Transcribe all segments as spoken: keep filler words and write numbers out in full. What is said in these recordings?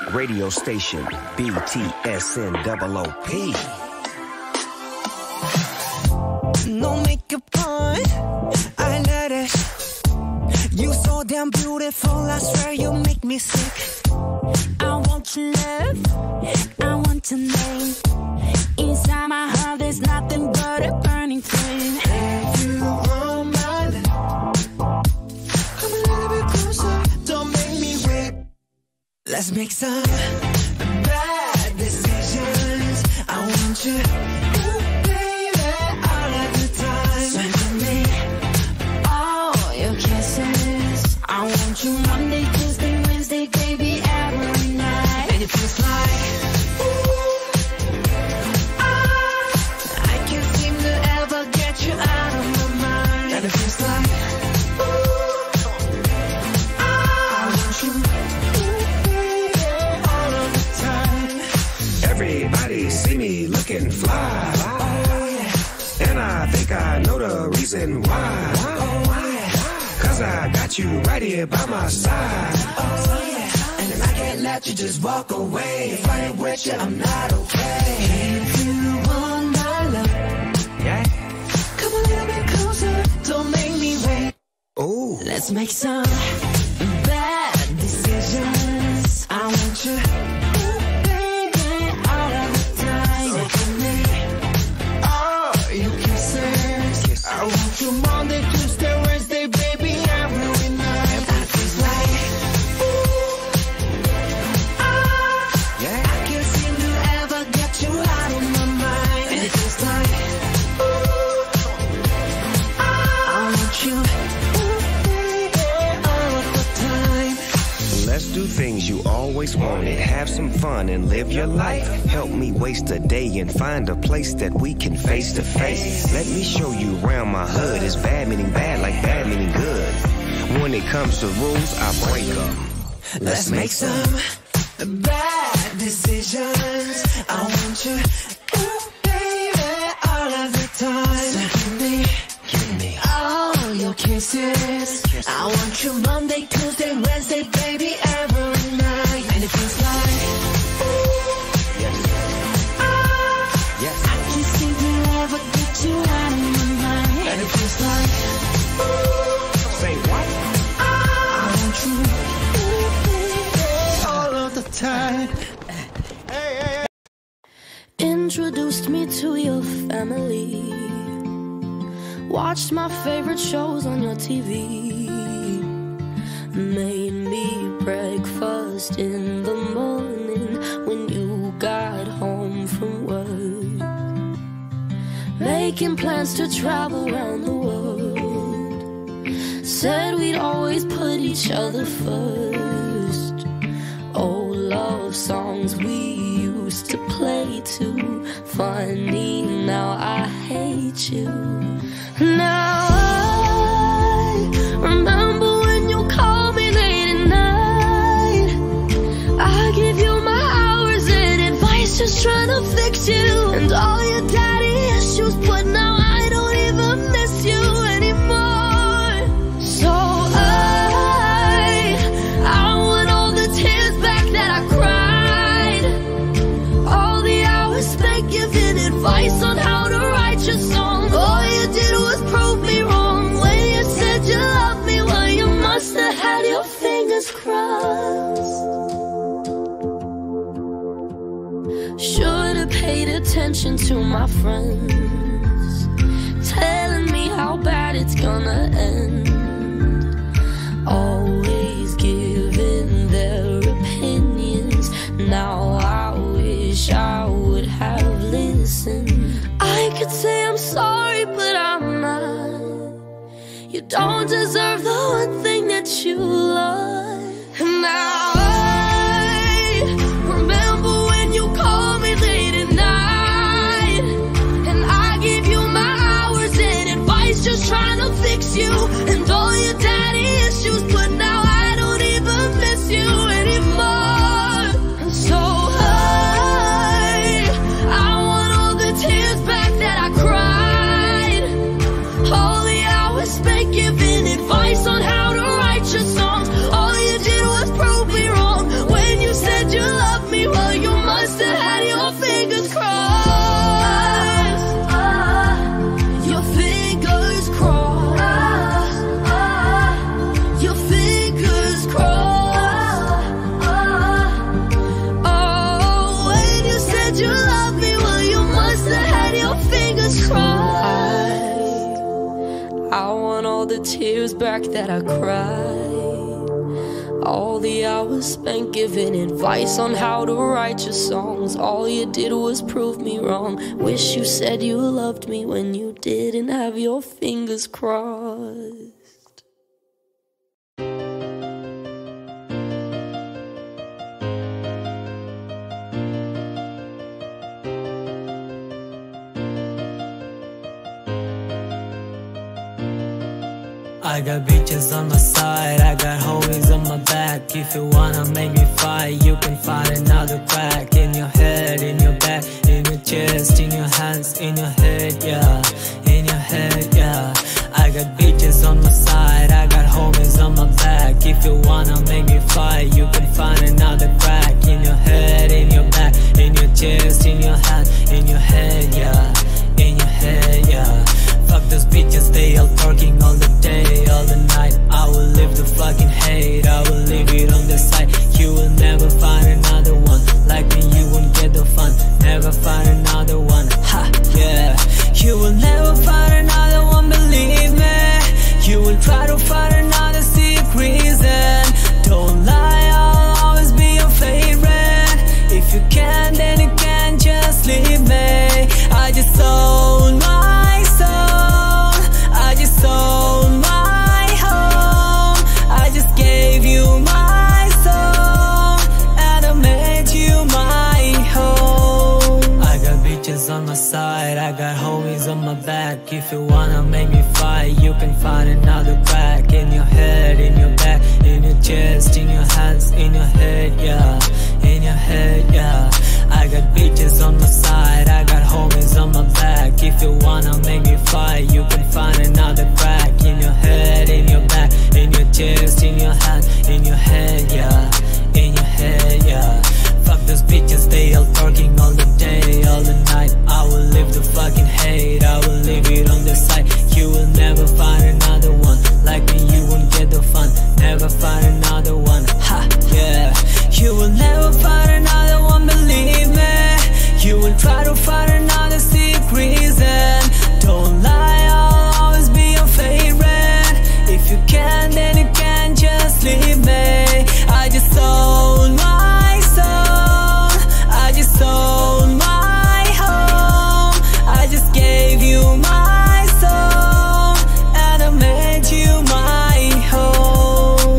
radio station, B T S N O O P. No makeup on, I let it. You so damn beautiful, I swear you make me sick. I want your love, I want your name. Inside my heart there's nothing but a burning flame. If you want my love, come a little bit closer, don't make me wait. Let's make some bad decisions. I want you, ooh, baby, all of the time. So give me all your kisses. I want you Monday, Tuesday, Wednesday, baby, every night. And it feels like, ooh, ah, I can't seem to ever get you out of my mind. And it feels like, ooh, ah, I want you, ooh, baby, all of the time. Everybody see me looking fly, Oh, yeah. and I think I know the reason why. Oh, why? Cause I got you right here by my side. Oh, yeah. And I can't let you just walk away. If I ain't with you, I'm not okay. If you want my love, Yeah. come a little bit closer, don't make me wait. Ooh. Let's make some bad decisions. I want you, ooh, baby, all of the time. So give me all your kisses. I want you Monday, Tuesday, Wednesday, baby, every night. I feel like, ooh, ah, Yeah. I can't seem to ever get you out of my mind. And it feels like, ooh, ah, I want you, ooh, baby, all of the time. Let's do things you always wanted. Have some fun and live your life. Help me waste a day and find a place that we can face to face. Let me show you around my hood. It's bad meaning bad like bad meaning good. When it comes to rules, I break them. Let's make some bad decisions. I want you, ooh, baby, all of the time. So give me, Give me all your kisses. I want you Monday, Tuesday, Wednesday, baby, every night. And it feels like, ooh, yes, ah, yes. I can't seem to ever get you out of my mind. And it feels like, ooh, Say what? I want you, ooh, baby, all of the time. Introduced me to your family. Watched my favorite shows on your T V. Made me breakfast in the morning when you got home from work. Making plans to travel around the world. Said we'd always put each other first. Old love songs we used to play too. Funny, now I hate you. Now I remember when you called me late at night. I give you my hours and advice, just trying to fix you. And all your daddy issues, but now I don't even miss you anymore. So I, I want all the tears back that I cried. All the hours spent giving advice on how to write your song. All you did was prove me wrong when you said you loved me. Well, you must have had your fingers crossed. Should've paid attention to my friends, telling me how bad it's gonna end. Always giving their opinions. Now I wish I would have listened. I could say I'm sorry, but I'm not. You don't deserve the one thing that you love. And now I remember when you called me late at night. And I gave you my hours and advice, just trying to fix you. And all your daddy issues, but now I don't even miss you anymore. And so I, I want all the tears back that I cried. All the hours spent giving advice on how to write your song. the tears back that I cried, all the hours spent giving advice on how to write your songs. All you did was prove me wrong. Wish you said you loved me when you didn't have your fingers crossed. I got bitches on my side, I got homies on my back. If you wanna make me fight, you can find another crack. In your head, in your back, in your chest, in your hands, in your head, yeah. In your head, yeah. I got bitches on my side, I got homies on my back. If you wanna make me fight, you can find another crack. In your head, in your back, in your chest, in your hands, in your head, yeah. In your head, yeah. Fuck those bitches, they all talking all the day, all the night. I will leave the fucking hate, I will leave it on the side. You will never find another one like me, you won't get the fun. Never find another one, ha, yeah. You will never find another one, believe me. You will try to find another secret reason. Don't lie, I'll always be your favorite. If you can, then you can just leave me. I just sold my soul, I just sold my home, I just gave you my soul, and I made you my home. I got bitches on my side, I got homies on my back. If you wanna make me fight, you can find another crack. In your head, in your back, in your chest, in your hands, in your head, yeah. In your head, yeah. I got bitches on my side, I got homies on my back. If you wanna make me fight, you can find another crack. In your head, in your back, in your chest, in your hand, in your head, yeah. In your head, yeah. Fuck those bitches, they all talking all the day, all the night. I will leave the fucking hate, I will leave it on the side. You will never find another one like me, you won't get the fun. Never find another one, ha, yeah. You will never find another one, believe me. You will try to find another secret reason. Don't lie, I'll always be your favorite. If you can, then you can just leave me. I just sold my soul, I just sold my home, I just gave you my soul, and I made you my home.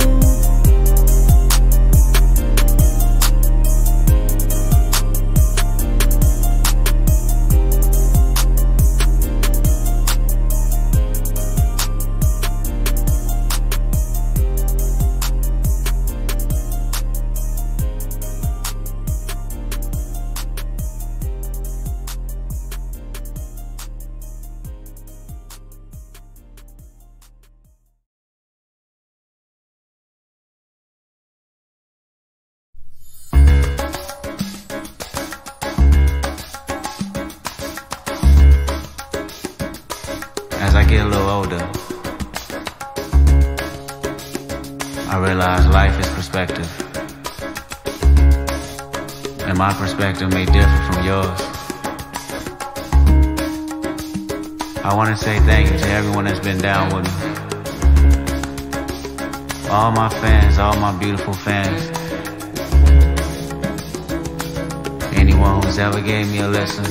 As I get a little older, I realize life is perspective, and my perspective may differ from yours. I want to say thank you to everyone that's been down with me. All my fans, all my beautiful fans. Anyone who's ever gave me a listen.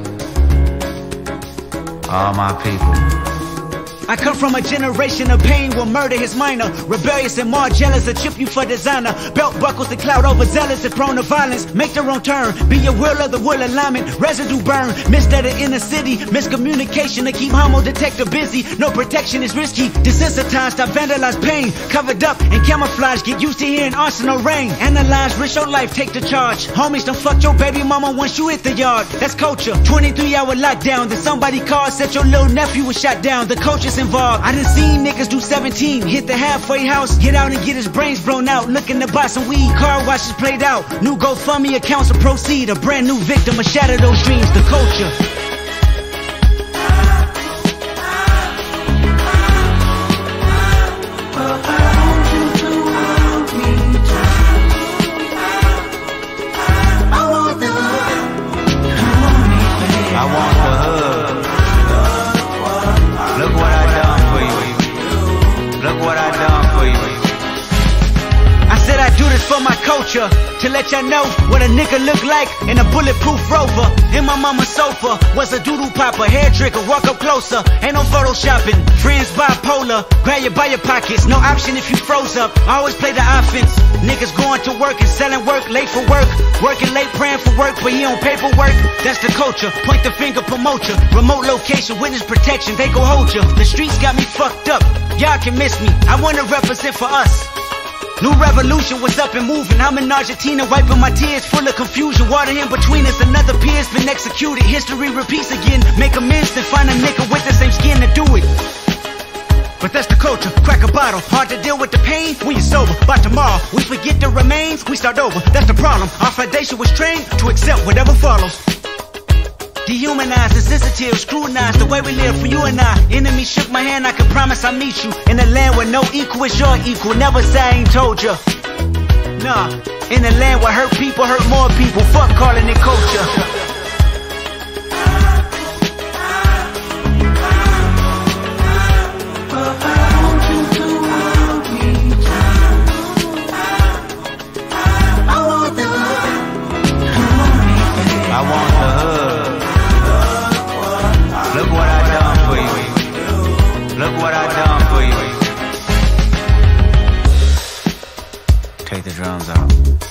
All my people. I come from a generation of pain where murder is minor. Rebellious and more jealous, a chip you for designer. Belt buckles and cloud overzealous and prone to violence. Make their own turn, be your will of the will alignment. Residue burn, missed at the inner city. Miscommunication to keep homo detector busy. No protection is risky. Desensitized, I vandalize pain. Covered up and camouflage, get used to hearing arsenal rain. Analyze, risk your life, take the charge. Homies don't fuck your baby mama once you hit the yard. That's culture, twenty-three hour lockdown. Then somebody called, said your little nephew was shot down. The culture's involved. I done seen niggas do seventeen, hit the halfway house, get out and get his brains blown out, looking to buy some weed, car washes played out, new GoFundMe accounts to proceed, a brand new victim, a shatter those dreams, the culture. I want the hood. Look what I done for you. culture to let y'all know what a nigga look like in a bulletproof Rover. In my mama's sofa was a doodle popper, hair trigger, walk up closer, ain't no photoshopping. Friends bipolar, grab you by your pockets, no option if you froze up. I always play the offense. Niggas going to work and selling work, late for work, working late praying for work, but he on paperwork. That's the culture, point the finger, promote ya. Remote location, witness protection, they go hold ya. The streets got me fucked up, y'all can miss me, I wanna represent for us. New revolution was up and moving. I'm in Argentina wiping my tears, full of confusion. Water in between us, another peer's been executed. History repeats again, make amends, then find a nigga with the same skin to do it. But that's the culture, crack a bottle. Hard to deal with the pain when you're sober. By tomorrow, we forget the remains, we start over. That's the problem, our foundation was trained to accept whatever follows. Dehumanized, insensitive, scrutinized the way we live for you and I. Enemy shook my hand, I can promise I'll meet you in a land where no equal is your equal. Never say I ain't told ya. Nah, in a land where hurt people hurt more people. Fuck calling it culture. Take the drums out.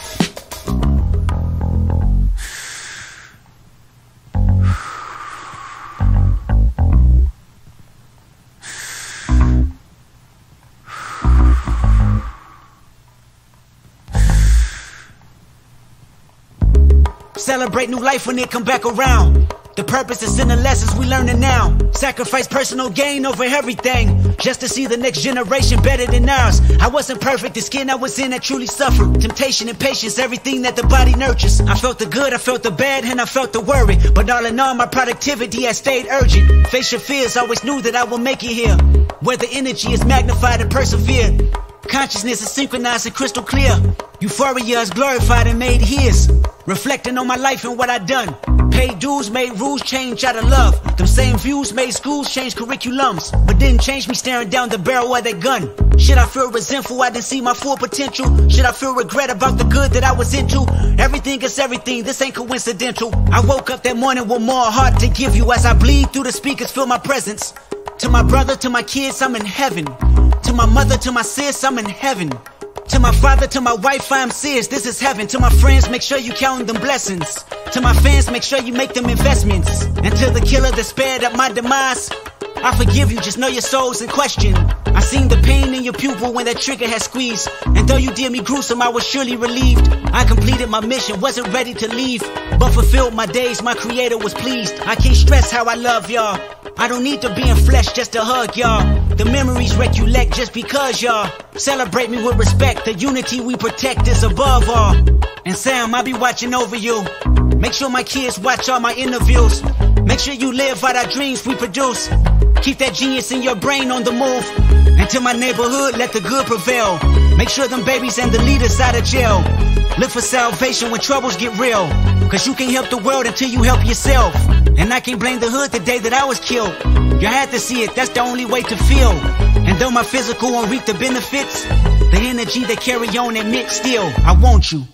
Celebrate new life when it come back around. The purpose is in the lessons we learning now. Sacrifice personal gain over everything, just to see the next generation better than ours. I wasn't perfect, the skin I was in that truly suffered. Temptation and patience, everything that the body nurtures. I felt the good, I felt the bad, and I felt the worry. But all in all, my productivity has stayed urgent. Face your fears, always knew that I would make it here, where the energy is magnified and persevered. Consciousness is synchronized and crystal clear. Euphoria is glorified and made his. Reflecting on my life and what I done. Paid dues, made rules change out of love. Them same views made schools change curriculums, but didn't change me staring down the barrel of that gun. Should I feel resentful I didn't see my full potential? Should I feel regret about the good that I was into? Everything is everything, this ain't coincidental. I woke up that morning with more heart to give you. As I bleed through the speakers, feel my presence. To my brother, to my kids, I'm in heaven. To my mother, to my sis, I'm in heaven. To my father, to my wife, I am serious, this is heaven. To my friends, make sure you count them blessings. To my fans, make sure you make them investments. And to the killer that spared up my demise, I forgive you, just know your soul's in question. I seen the pain in your pupil when that trigger had squeezed. And though you did me gruesome, I was surely relieved. I completed my mission, wasn't ready to leave, but fulfilled my days, my creator was pleased. I can't stress how I love y'all. I don't need to be in flesh just to hug y'all. The memories recollect just because y'all celebrate me with respect. The unity we protect is above all. And Sam, I'll be watching over you. Make sure my kids watch all my interviews. Make sure you live out our dreams we produce. Keep that genius in your brain on the move. And to my neighborhood, let the good prevail. Make sure them babies and the leaders out of jail. Look for salvation when troubles get real. Cause you can't help the world until you help yourself. And I can't blame the hood the day that I was killed. You had to see it, that's the only way to feel. And though my physical won't reap the benefits, the energy they carry on admit still, I want you.